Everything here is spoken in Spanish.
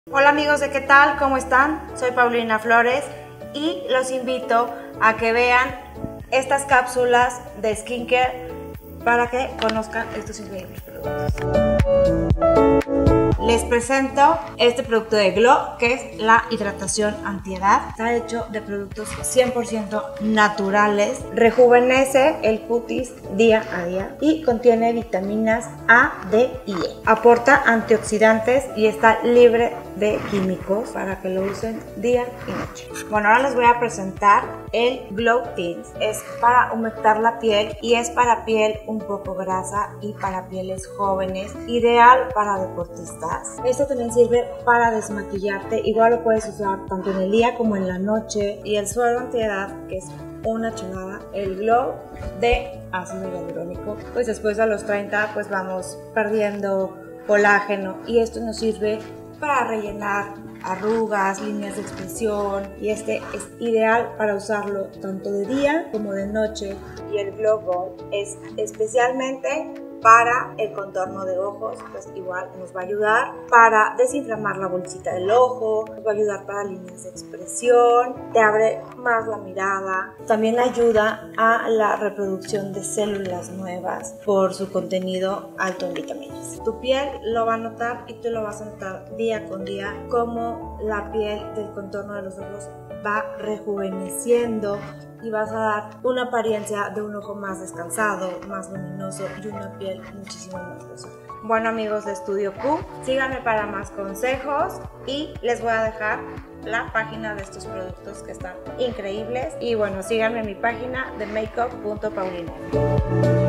Hola amigos de ¿qué tal? ¿Cómo están? Soy Paulina Flores y los invito a que vean estas cápsulas de skincare para que conozcan estos increíbles productos. Les presento este producto de Glow, que es la hidratación antiedad. Está hecho de productos 100% naturales, rejuvenece el cutis día a día y contiene vitaminas A, D y E. Aporta antioxidantes y está libre de químicos para que lo usen día y noche. Bueno, ahora les voy a presentar el Glow Tints. Es para humectar la piel y es para piel un poco grasa y para pieles jóvenes, ideal para deportistas. Esto también sirve para desmaquillarte, igual lo puedes usar tanto en el día como en la noche. Y el suero antiedad, que es una chulada, el Glow de ácido hialurónico, pues después a los 30 pues vamos perdiendo colágeno y esto nos sirve para rellenar arrugas, líneas de expresión, y este es ideal para usarlo tanto de día como de noche. Y el Glow Gold es especialmente para el contorno de ojos, pues igual nos va a ayudar para desinflamar la bolsita del ojo, nos va a ayudar para líneas de expresión, te abre más la mirada, también ayuda a la reproducción de células nuevas por su contenido alto en vitaminas. Tu piel lo va a notar y tú lo vas a notar día con día como la piel del contorno de los ojos va rejuveneciendo y vas a dar una apariencia de un ojo más descansado, más luminoso y una piel muchísimo más gruesa. Bueno amigos de Estudio Q, síganme para más consejos y les voy a dejar la página de estos productos que están increíbles. Y bueno, síganme en mi página de makeup.paulina.